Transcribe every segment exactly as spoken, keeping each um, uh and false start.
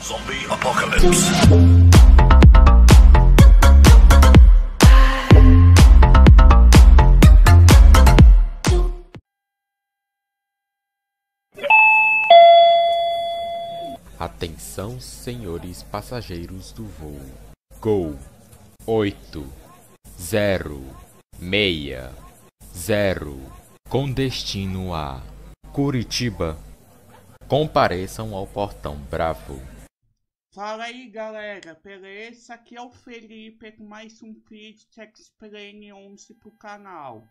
Zombie Apocalypse. Atenção, senhores passageiros do voo Gol oito zero seis zero com destino a Curitiba. Compareçam ao portão Bravo. Fala aí, galera, beleza? Aqui é o Felipe com mais um vídeo de X-Plane onze pro canal.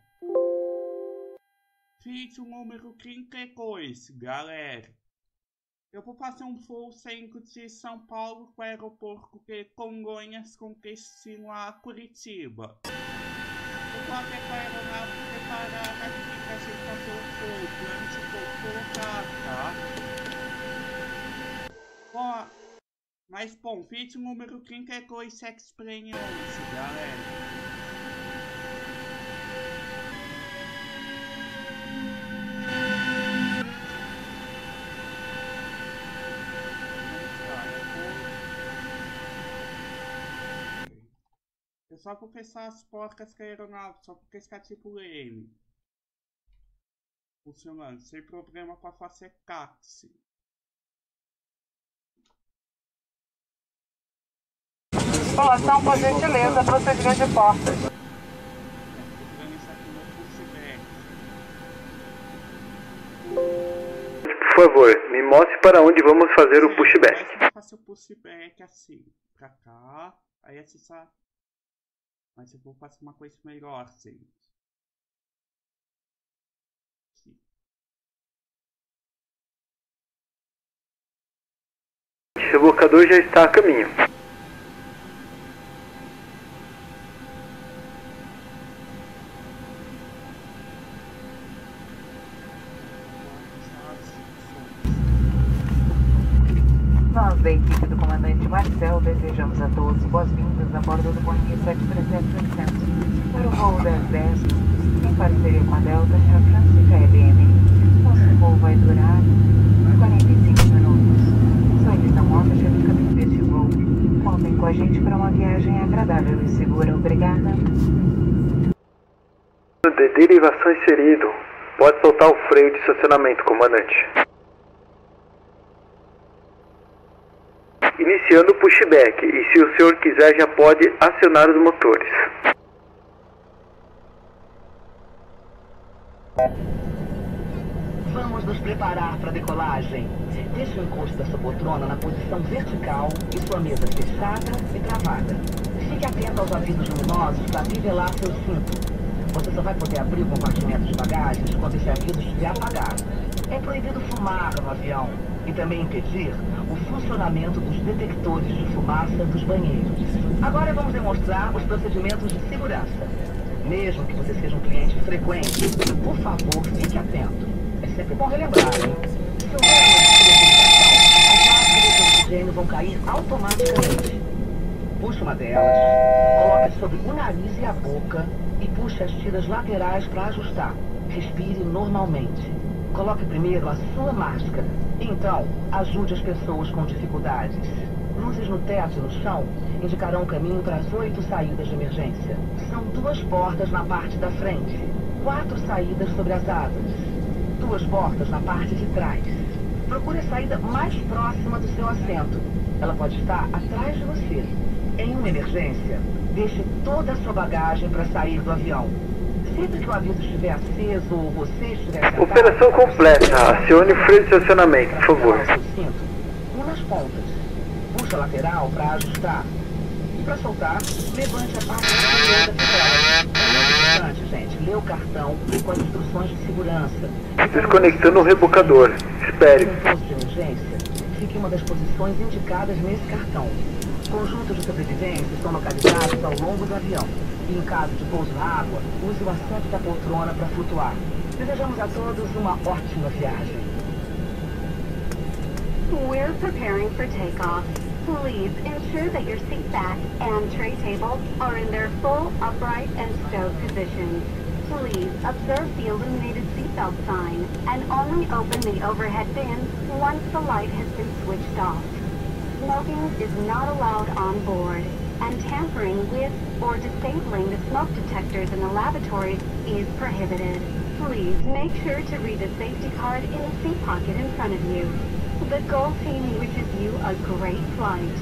Vídeo número trinta e dois, galera. Eu vou fazer um voo saindo de São Paulo para o aeroporto de Congonhas com destino a Curitiba. Eu vou até com a aeronave preparada aqui pra gente fazer o voo, antes de eu colocar, tá? Bom, mas bom, vídeo número trinta e dois X-Plane onze, galera. Eu só vou fechar as portas da aeronave, só porque está tipo M. Funcionando, sem problema para fazer táxi. População, por gentileza, procedimento de portas. Por favor, me mostre para onde vamos fazer o pushback. Vou fazer o pushback assim, pra cá, aí acessar. Mas eu vou fazer uma coisa melhor, gente. Aqui. O rebocador já está a caminho. Nós, da equipe do comandante Marcel, desejamos a todos boas-vindas a bordo do Boeing sete três zero oitocentos para o voo das dez, em parceria com a Delta Air France e K L M. Nosso voo vai durar quarenta e cinco minutos. Solicitamos a chegada deste voo. Contem com a gente para uma viagem agradável e segura. Obrigada. De derivação inserido. Pode soltar o freio de estacionamento, comandante. Iniciando o pushback, e se o senhor quiser já pode acionar os motores. Vamos nos preparar para a decolagem. Deixe o encosto da sua poltrona na posição vertical e sua mesa fechada e travada. Fique atento aos avisos luminosos para nivelar seu cinto. Você só vai poder abrir o compartimento de bagagens quando esse aviso estiver apagado. É proibido fumar no avião e também impedir o funcionamento dos detectores de fumaça dos banheiros. Agora vamos demonstrar os procedimentos de segurança. Mesmo que você seja um cliente frequente, por favor, fique atento. É sempre bom relembrar, hein? Se houver uma desligação, as máscaras de oxigênio vão cair automaticamente. Puxe uma delas, coloque sobre o nariz e a boca e puxe as tiras laterais para ajustar. Respire normalmente. Coloque primeiro a sua máscara. Então, ajude as pessoas com dificuldades. Luzes no teto e no chão indicarão o caminho para as oito saídas de emergência. São duas portas na parte da frente, quatro saídas sobre as asas, duas portas na parte de trás. Procure a saída mais próxima do seu assento. Ela pode estar atrás de você. Em uma emergência, deixe toda a sua bagagem para sair do avião. Sempre que o aviso estiver aceso ou você estiver sentado... Operação completa. Acione o freio de estacionamento, por favor. Um nas pontas. Puxa a lateral para ajustar. E para soltar, levante a parte superior da fivela. É muito importante, gente, ler o cartão com as instruções de segurança. Desconectando o rebocador. Espere. Em caso de emergência, fique em uma das posições indicadas nesse cartão. Conjuntos de sobrevivência estão localizados ao longo do avião. E em caso de pouso na água, use o assento da poltrona para flutuar. Desejamos a todos uma ótima viagem. We're preparing for takeoff. Please ensure that your seat back and tray tables are in their full upright and stowed positions. Please observe the illuminated seatbelt sign and only open the overhead bins once the light has been switched off. Smoking is not allowed on board, and tampering with or disabling the smoke detectors in the lavatories is prohibited. Please make sure to read the safety card in the seat pocket in front of you. The Gull team wishes you a great flight.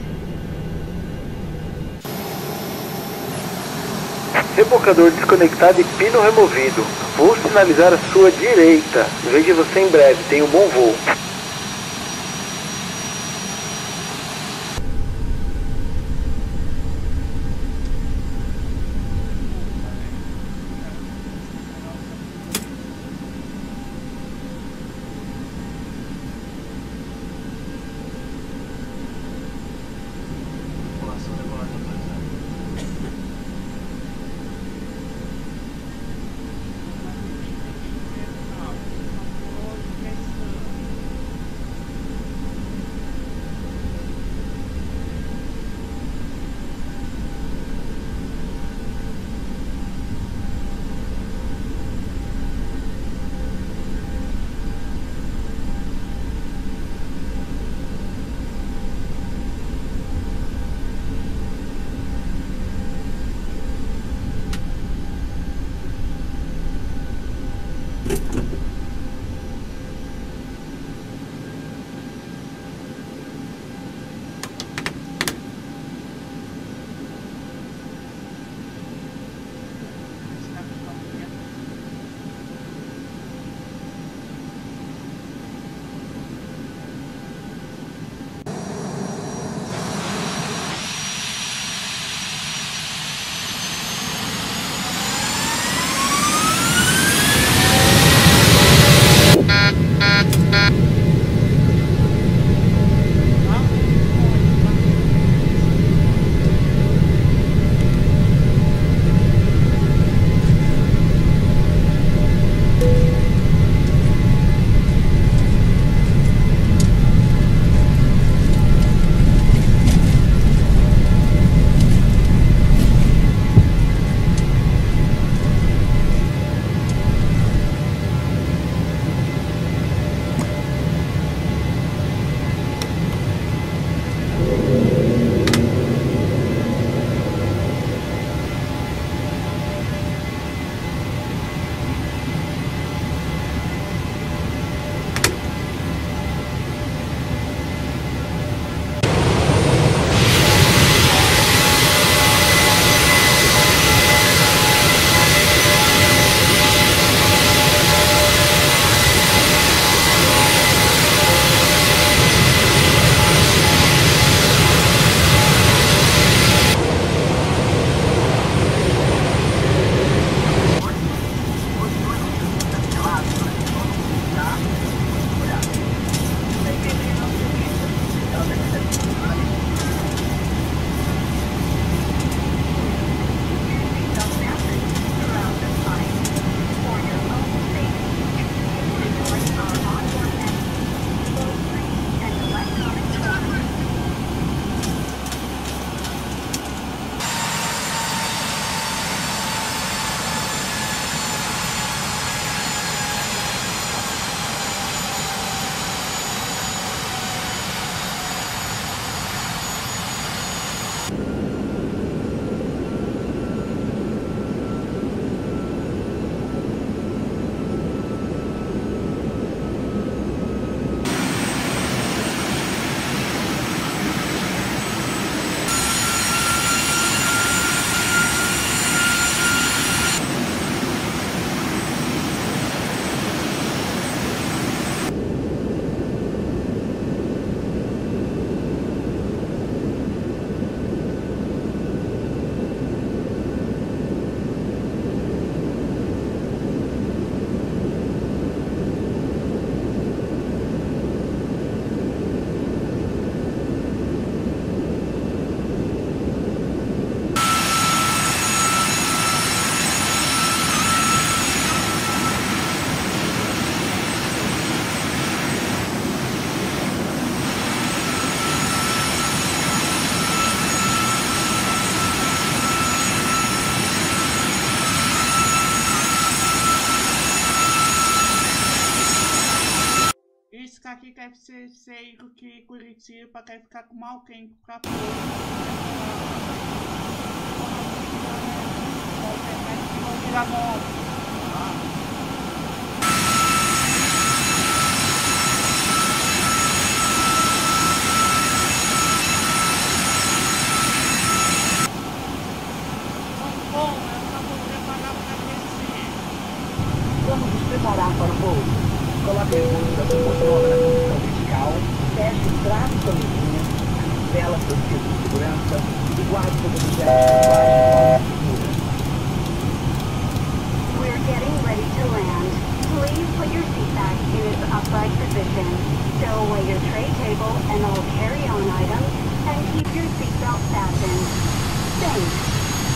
Rebocador desconectado e pino removido. Vou sinalizar a sua direita. Vejo você em breve. Tenha um bom voo. F-Seteiro que Curitiba quer ficar com mal quente pra pouco. Virar moto. Vamos nos preparar para o voo. Coloque as mãos da sua poltrona na posição vertical, feche o traço da mesinha, cancela seu cinto de segurança e guarde seus objetos debaixo de segura. We're getting ready to land. Please put your seat back in its upright position. Stow away your tray table and all carry-on items, and keep your seatbelt fastened. Thanks.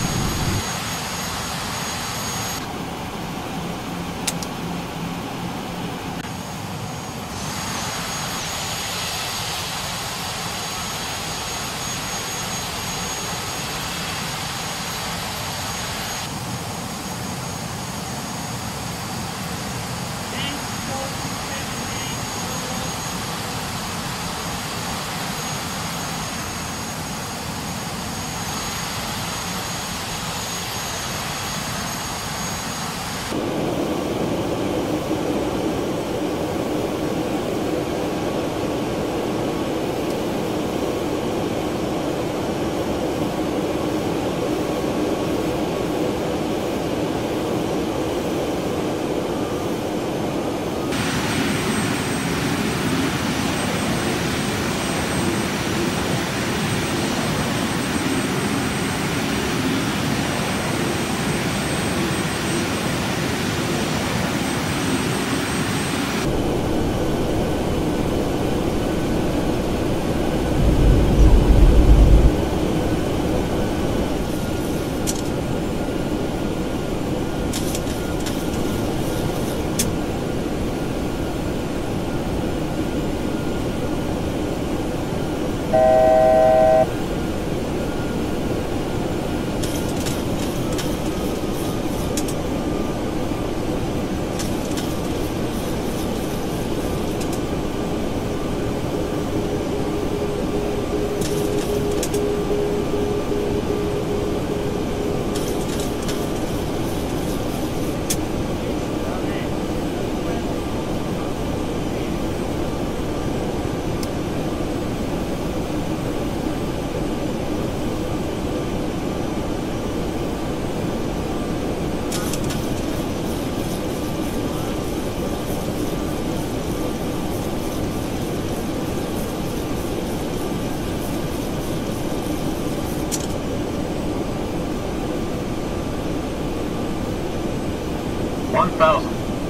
one thousand.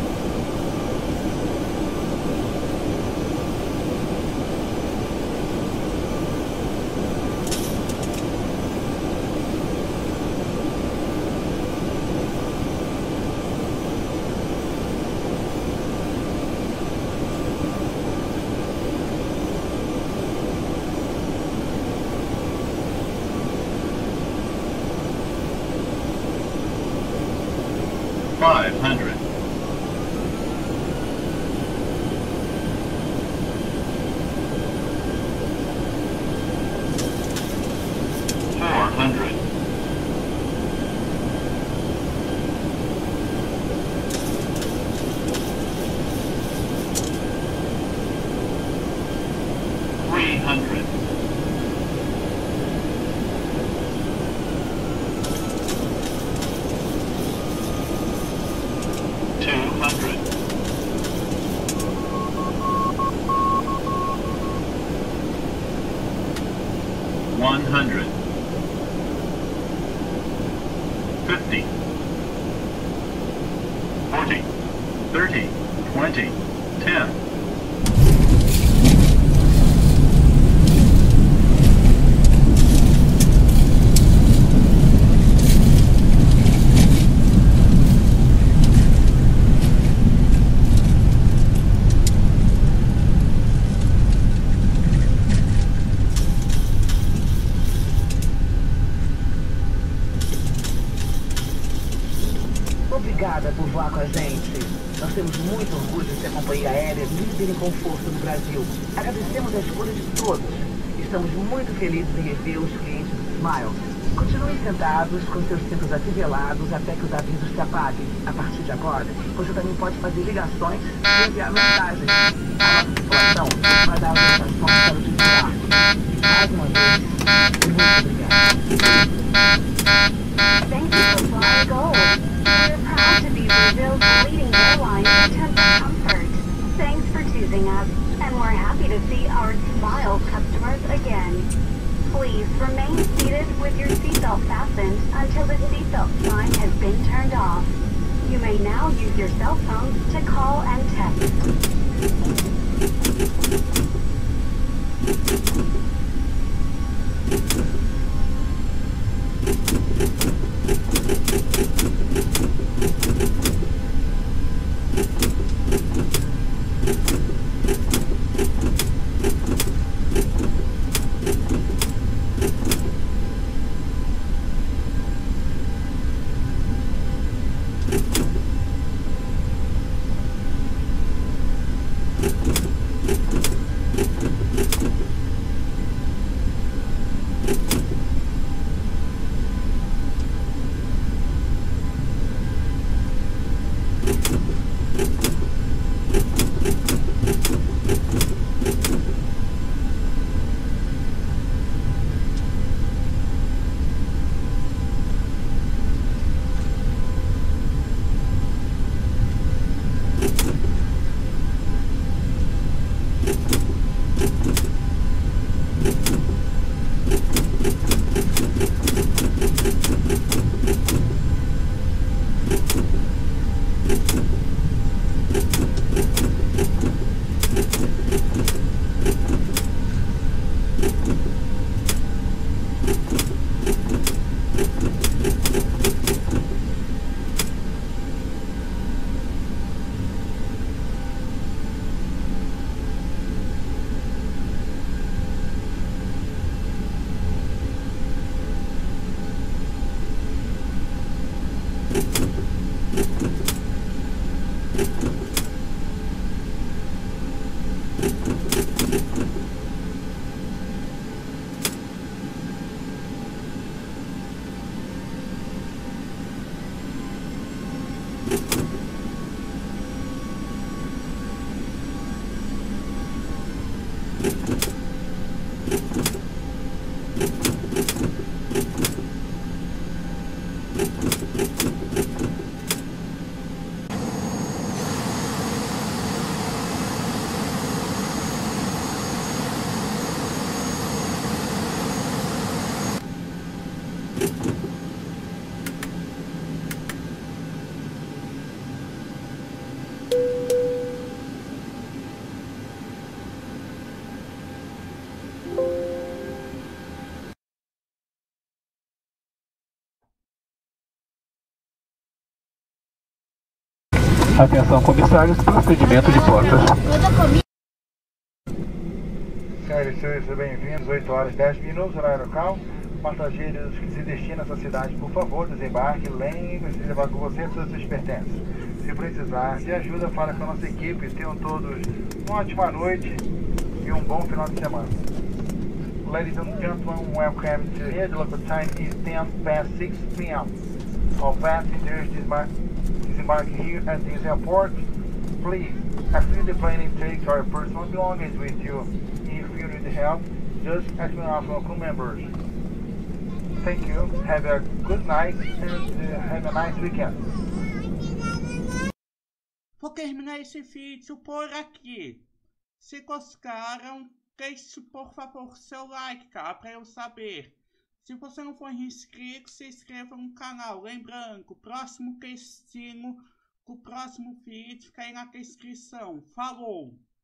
Five hundred. Four hundred. Three hundred. Two hundred. One hundred. Fifty. Forty. Thirty. Twenty. Ten. Obrigada por voar com a gente. Nós temos muito orgulho de ser a companhia aérea líder em conforto no Brasil. Agradecemos a escolha de todos. Estamos muito felizes em rever os clientes do Smiles. Continuem sentados com seus cintos afivelados até que os avisos se apaguem. A partir de agora, você também pode fazer ligações e enviar mensagens. A nossa tripulação vai dar orientações para o desembarque. Mais uma vez, muito obrigado. Thank you for flying Gold. We're proud to be Brazil's leading airline in terms of comfort. Thanks for choosing us, and we're happy to see our Smiles customers again. Please remain seated with your seatbelt fastened until the seatbelt sign has been turned off. You may now use your cell phones to call and text. Atenção, comissários, procedimento de portas. Senhoras e senhores, bem-vindos, oito horas e dez minutos, horário local. Passageiros que se destinam a essa cidade, por favor, desembarque, lembre-se de levar com você todos os seus pertences. Se precisar de ajuda, fale com a nossa equipe. Tenham todos uma ótima noite e um bom final de semana. Ladies and gentlemen, welcome to here. The local time is ten past six p m All passengers disembark, disembark here at this airport. Please, after the plane takes our personal belongings with you. If you need help, just ask one of our crew members. Thank you, have a good night and uh, have a nice weekend. Vou terminar esse vídeo por aqui. Se gostaram, deixe por favor seu like, tá? Pra eu saber. Se você não for inscrito, se inscreva no canal. Lembrando, o próximo textinho, o próximo vídeo fica aí na descrição. Falou!